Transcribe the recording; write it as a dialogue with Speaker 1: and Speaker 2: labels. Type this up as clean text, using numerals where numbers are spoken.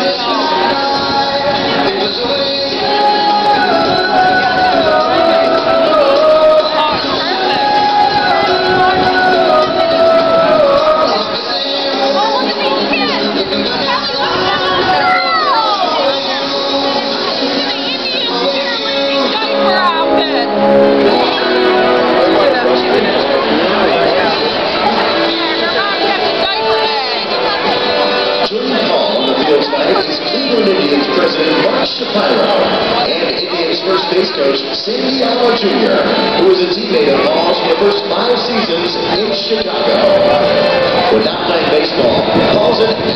Speaker 1: And Indians first base coach Sandy Allen Jr., who was a teammate of Paul's for the first 5 seasons in Chicago. When not playing baseball, Paul's an